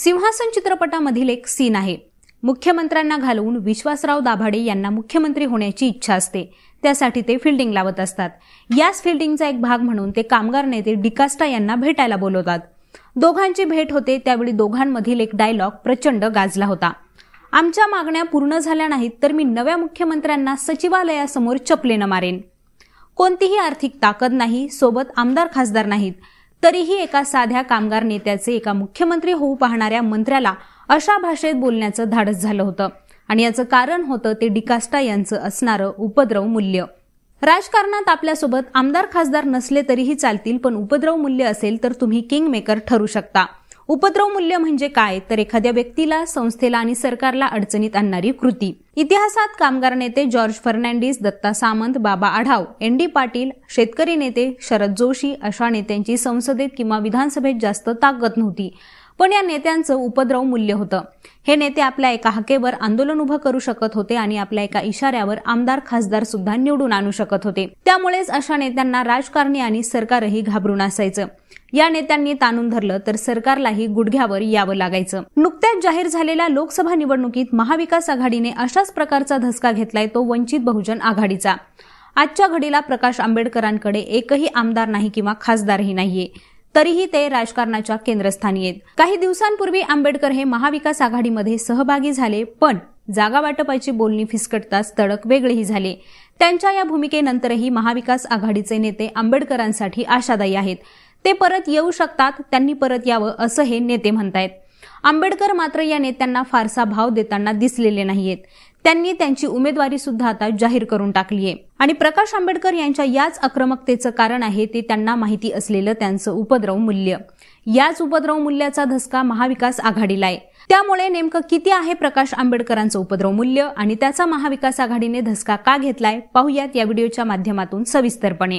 सिंहासन चित्रपटामधील एक सीन आहे. मुख्यमंत्र्यांना घालवून विश्वासराव दाभाडे यांना मुख्यमंत्री होण्याची इच्छा असते. त्यासाठी ते फिल्डिंग लावत असतात. याच फिल्डिंगचा एक भाग म्हणून ते कामगार नेते डिकास्टा यांना भेटायला बोलवतात. दोघांची भेट होते त्यावेळी दोघांमधील एक डायलॉग प्रचंड गाजला होता. आमच्या मागण्या पूर्ण झाल्या नाहीत तर मी नव्या मुख्यमंत्र्यांना सचिवालयासमोर चपलेनं मारेन. कोणतीही आर्थिक ताकद नाही, सोबत आमदार खासदार नाहीत, तरीही एका साध्या कामगार नेत्याचे एका मुख्यमंत्री होऊ पाहणाऱ्या मंत्र्याला अशा भाषेत बोलण्याचं धाडस झालं होतं. आणि याचं कारण होतं ते डिकास्टा यांचं असणारं उपद्रव मूल्य. राजकारणात आपल्यासोबत आमदार खासदार नसले तरीही चालतील, पण उपद्रव मूल्य असेल तर तुम्ही किंग मेकर ठरू शकता. उपद्रव मूल्य म्हणजे काय तर एखाद्या व्यक्तीला, संस्थेला आणि सरकारला अडचणीत आणणारी कृती. इतिहासात कामगार नेते जॉर्ज फर्नांडिस, दत्ता सामंत, बाबा आढाव, एन.डी. पाटील, शेतकरी नेते शरद जोशी अशा नेत्यांची संसदेत किंवा विधानसभेत जास्त ताकद नव्हती, पण या नेत्यांचं उपद्रव मूल्य होतं. हे नेते आपल्या एका हाकेवर आंदोलन उभं करू शकत होते आणि आपल्या एका इशाऱ्यावर आमदार खासदार सुद्धा निवडून आणू शकत होते. त्यामुळेच अशा नेत्यांना राजकारणी आणि सरकारही घाबरून असायचं. या नेत्यांनी ताणून धरलं तर सरकारलाही गुडघ्यावर यावं लागायचं. नुकत्याच जाहीर झालेल्या लोकसभा निवडणुकीत महाविकास आघाडीने अशाच प्रकारचा धसका घेतलाय, तो वंचित बहुजन आघाडीचा. आजच्या घडीला प्रकाश आंबेडकरांकडे एकही आमदार नाही किंवा खासदारही नाहीये, तरीही ते राजकारणाच्या केंद्रस्थानी आहेत. काही दिवसांपूर्वी आंबेडकर हे महाविकास आघाडीमध्ये सहभागी झाले, पण जागा वाटपाची बोलणी फिसकटताच तडक वेगळेही झाले. त्यांच्या या भूमिकेनंतरही महाविकास आघाडीचे नेते आंबेडकरांसाठी आशादायी आहेत. ते परत येऊ शकतात, त्यांनी परत यावं असं हे नेते म्हणतायत. आंबेडकर मात्र या नेत्यांना फारसा भाव देताना दिसलेले नाहीयेत. त्यांनी त्यांची उमेदवारी सुद्धा आता जाहीर करून टाकली आहे. आणि प्रकाश आंबेडकर यांच्या याच आक्रमकतेचं कारण आहे ते त्यांना माहिती असलेलं त्यांचं उपद्रव मूल्य. याच उपद्रव मूल्याचा धसका महाविकास आघाडीला आहे. त्यामुळे नेमकं किती आहे प्रकाश आंबेडकरांचं उपद्रव मूल्य आणि त्याचा महाविकास आघाडीने धसका का घेतलाय, पाहूयात या व्हिडिओच्या माध्यमातून सविस्तरपणे.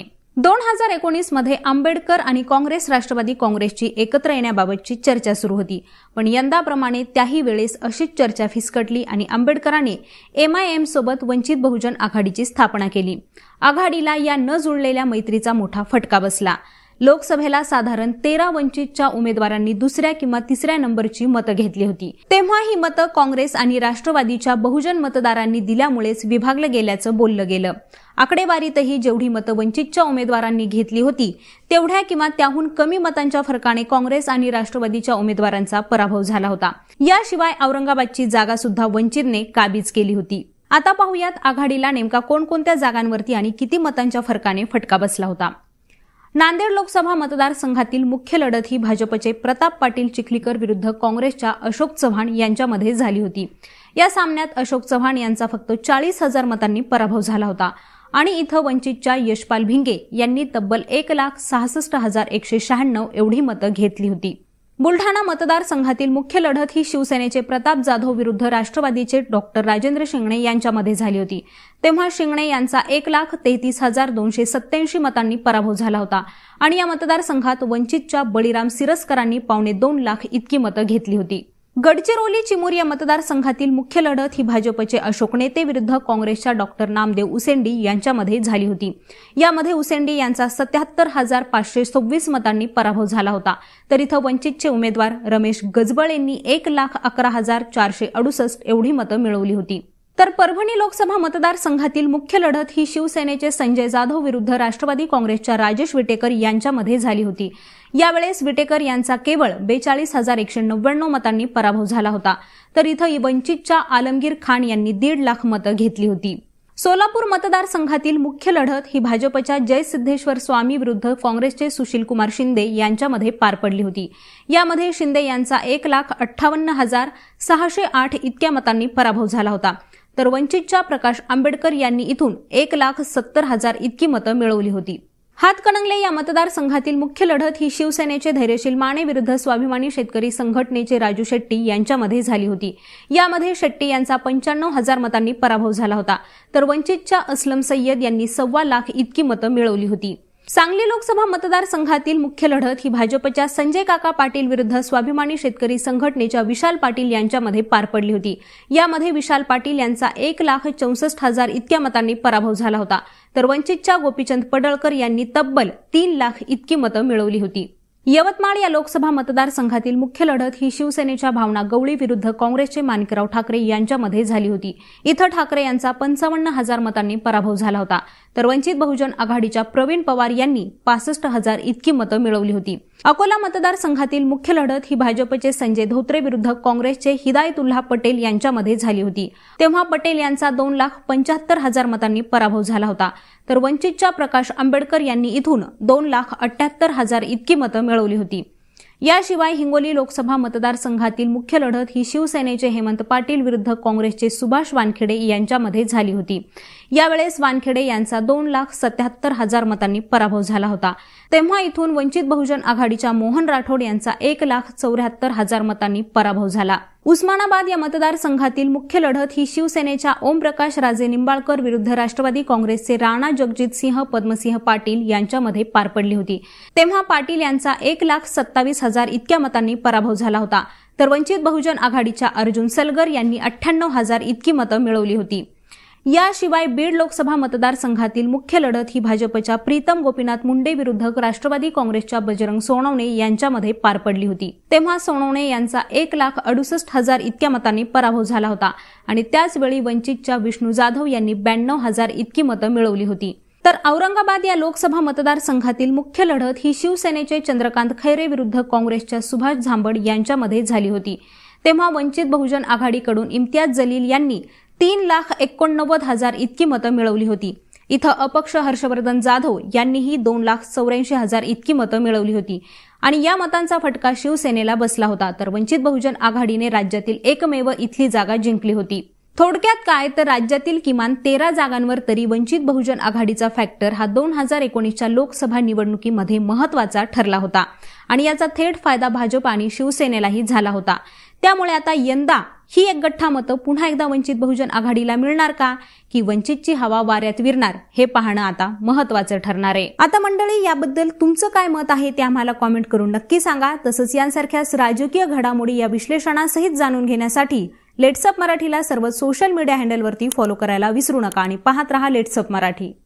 2019 मध्ये आंबेडकर आणि काँग्रेस राष्ट्रवादी काँग्रेसची एकत्र येण्याबाबतची चर्चा सुरू होती, पण यंदाप्रमाणे त्याही वेळेस अशीच चर्चा फिसकटली आणि आंबेडकरांनी MIM सोबत वंचित बहुजन आघाडीची स्थापना केली. आघाडीला या न जुळलेल्या मैत्रीचा मोठा फटका बसला. लोकसभेला साधारण 13 वंचितच्या उमेदवारांनी दुसऱ्या किंवा तिसऱ्या नंबरची मतं घेतली होती. तेव्हा ही मतं काँग्रेस आणि राष्ट्रवादीच्या बहुजन मतदारांनी दिल्यामुळेच विभागलं गेल्याचं बोललं गेलं. आकडेवारीतही जेवढी मतं वंचितच्या उमेदवारांनी घेतली होती तेवढ्या किंवा त्याहून कमी मतांच्या फरकाने काँग्रेस आणि राष्ट्रवादीच्या उमेदवारांचा पराभव झाला होता. याशिवाय औरंगाबादची जागा सुद्धा वंचितने काबीज केली होती. आता पाहूयात आघाडीला नेमका कोणकोणत्या जागांवरती आणि किती मतांच्या फरकाने फटका बसला होता. नांदेड लोकसभा मतदारसंघातील मुख्य लढत ही भाजपचे प्रताप पाटील चिखलीकर विरुद्ध काँग्रेसच्या अशोक चव्हाण यांच्यामध्ये झाली होती. या सामन्यात अशोक चव्हाण यांचा फक्त 40,000 मतांनी पराभव झाला होता आणि इथं वंचितच्या यशपाल भिंगे यांनी तब्बल 1,66,196 एवढी मतं घेतली होती. बुलढाणा मतदारसंघातील मुख्य लढत ही शिवसेनेचे प्रताप जाधव विरुद्ध राष्ट्रवादीचे डॉक्टर राजेंद्र शिंगणे यांच्यामध्ये झाली होती. तेव्हा शिंगणे यांचा 1,33,287 मतांनी पराभव झाला होता आणि या मतदारसंघात वंचितच्या बळीराम सिरस्करांनी 2.25 लाख इतकी मतं घेतली होती. गडचिरोली चिमूर या मतदारसंघातील मुख्य लढत ही भाजपचे अशोक नेते विरुद्ध काँग्रेसच्या डॉक्टर नामदेव उसेंडी यांच्यामध्ये झाली होती. यामध्ये उसेंडी यांचा 77,526 मतांनी पराभव झाला होता, तर इथं वंचितचे उमेदवार रमेश गजबळ यांनी 1,11,468 एवढी मतं मिळवली होती. तर परभणी लोकसभा मतदारसंघातील मुख्य लढत ही शिवसेनेचे संजय जाधव विरुद्ध राष्ट्रवादी काँग्रेसच्या राजेश विटेकर यांच्यामध्ये झाली होती. यावेळेस विटेकर यांचा केवळ 42,199 मतांनी पराभव झाला होता, तर इथं वंचितच्या आलमगीर खान यांनी 1.5 लाख मतं घेतली होती. सोलापूर मतदारसंघातील मुख्य लढत ही भाजपच्या जयसिद्धेश्वर स्वामी विरुद्ध काँग्रेसचे सुशीलकुमार शिंदे यांच्यामध्ये पार पडली होती. यामध्ये शिंदे यांचा 1,58,608 इतक्या मतांनी पराभव झाला होता, तर वंचितच्या प्रकाश आंबेडकर यांनी इथून 1,70,000 इतकी मतं मिळवली होती. हातकणंगले या मतदारसंघातील मुख्य लढत ही शिवसेनेचे धैर्यशील माने विरुद्ध स्वाभिमानी शेतकरी संघटनेचे राजू शेट्टी यांच्यामध्ये झाली होती. यामध्ये शेट्टी यांचा 95,000 मतांनी पराभव झाला होता, तर वंचितच्या असलम सय्यद यांनी 1.25 लाख इतकी मतं मिळवली होती. सांगली लोकसभा मतदारसंघातील मुख्य लढत ही भाजपच्या संजय काका पाटील विरुद्ध स्वाभिमानी शेतकरी संघटनेच्या विशाल पाटील यांच्यामध्ये पार पडली होती. यामध्ये विशाल पाटील यांचा 1,64,000 इतक्या मतांनी पराभव झाला होता, तर वंचितच्या गोपीचंद पडळकर यांनी तब्बल 3 लाख इतकी मतं मिळवली होती. यवतमाळ या लोकसभा मतदारसंघातील मुख्य लढत ही शिवसेनेच्या भावना गवळी विरुद्ध काँग्रेसचे माणिकराव ठाकरे यांच्यामध्ये झाली होती। इथं ठाकरे यांचा 55,000 मतांनी पराभव झाला होता, तर वंचित बहुजन आघाडीच्या प्रवीण पवार यांनी 65,000 इतकी मतं मिळवली होती। अकोला मतदारसंघातील मुख्य लढत ही भाजपचे संजय धोत्रे विरुद्ध काँग्रेसचे हिदायतुल्लाह पटेल यांच्यामध्ये झाली होती। तेव्हा पटेल यांचा 2,75,000 मतांनी पराभव झाला होता, तर वंचितच्या प्रकाश आंबेडकर यांनी इथून 2,78,000 इतकी मतं मिळवली होती। याशिवाय हिंगोली लोकसभा मतदारसंघातील मुख्य लढत ही शिवसेनेचे हेमंत पाटील विरुद्ध काँग्रेसचे सुभाष वानखेडे यांच्यामध्ये झाली होती। यावेळेस वानखेडे यांचा 2,77,000 मतांनी पराभव झाला होता, तेव्हा इथून वंचित बहुजन आघाडीच्या मोहन राठोड यांचा 1,74,000 मतांनी पराभव झाला। उस्मानाबाद या मतदारसंघातील मुख्य लढत ही शिवसेनेच्या ओमप्रकाश राजे निंबाळकर विरुद्ध राष्ट्रवादी काँग्रेसचे राणा जगजितसिंह पद्मसिंह पाटील यांच्यामध्ये पार पडली होती। तेव्हा पाटील यांचा 1,27,000 इतक्या मतांनी पराभव झाला होता, तर वंचित बहुजन आघाडीच्या अर्जुन सलगर यांनी 98,000 इतकी मतं मिळवली होती। याशिवाय बीड लोकसभा मतदारसंघातील मुख्य लढत ही भाजपच्या प्रीतम गोपीनाथ मुंडे विरुद्ध राष्ट्रवादी काँग्रेसच्या बजरंग सोनवणे यांच्यामध्ये पार पडली होती। तेव्हा सोनवणे यांचा 1,68,000 इतक्या मतांनी पराभव झाला होता आणि त्याचवेळी वंचितच्या विष्णू जाधव यांनी 92,000 इतकी मतं मिळवली होती। तर औरंगाबाद या लोकसभा मतदारसंघातील मुख्य लढत ही शिवसेनेचे चंद्रकांत खैरे विरुद्ध काँग्रेसच्या सुभाष झांबड यांच्यामध्ये झाली होती। तेव्हा वंचित बहुजन आघाडीकडून इम्तियाज जलील यांनी 3,89,000 इतकी मतं मिळवली होती। इथं अपक्ष हर्षवर्धन जाधव यांनीही 2,84,000 इतकी मतं मिळवली होती आणि या मतांचा फटका शिवसेनेला बसला होता, तर वंचित बहुजन आघाडीने राज्यातील एकमेव इथली जागा जिंकली होती। थोडक्यात काय तर राज्यातील किमान 13 जागांवर तरी वंचित बहुजन आघाडीचा फॅक्टर हा 2019च्या लोकसभा निवडणुकीमध्ये महत्त्वाचा ठरला होता आणि याचा थेट फायदा भाजप आणि शिवसेनेलाही झाला होता। त्यामुळे आता यंदा ही एक गठ्ठा मतं पुन्हा एकदा वंचित बहुजन आघाडीला मिळणार का, की वंचितची हवा वाऱ्यात विरणार, हे पाहणं आता महत्त्वाचं ठरणार आहे। आता मंडळी, याबद्दल तुमचं काय मत आहे ते आम्हाला कॉमेंट करून नक्की सांगा। तसंच यांसारख्याच राजकीय घडामोडी या विश्लेषणासहित जाणून घेण्यासाठी लेट्स अप मराठीला सर्व सोशल मीडिया हँडलवरती फॉलो करायला विसरू नका आणि पाहत रहा लेट्स अप मराठी।